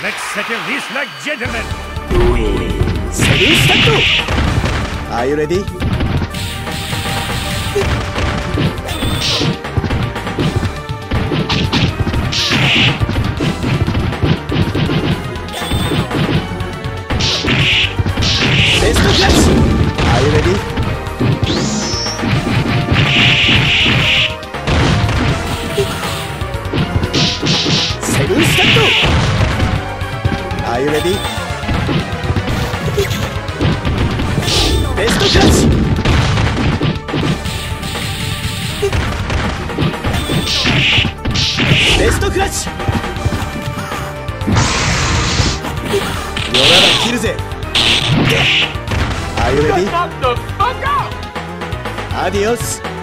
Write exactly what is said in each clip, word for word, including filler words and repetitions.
Let's settle this like gentlemen. Seven start. Are you ready? Best clutch. Are you ready? Seven start. Are you ready? Best clutch. Best clutch. Yoraba killぜ. Are you ready? Knock the fuck out. Adios.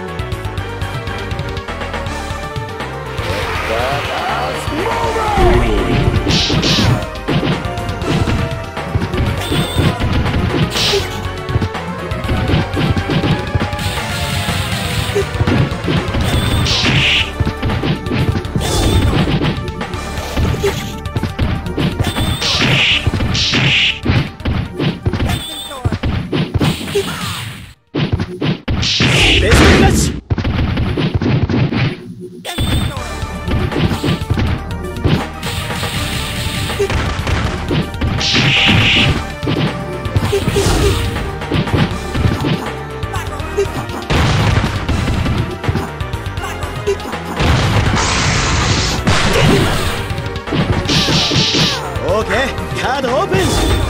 Okay, card open.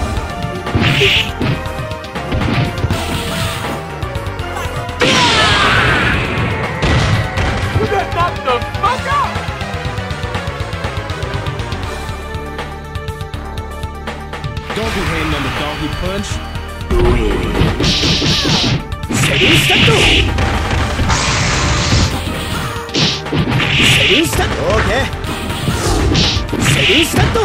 You got knocked the fuck out. Don't be hating on the donkey punch. Seven start. Seven start. Okay. Seven start.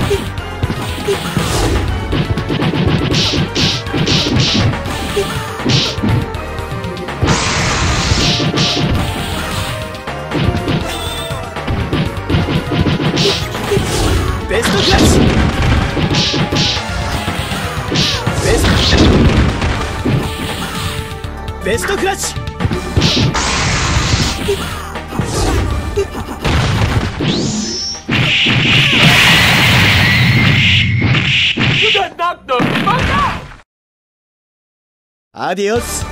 Best clutch. Best Best clutch. You got knocked the fuck out. Adios.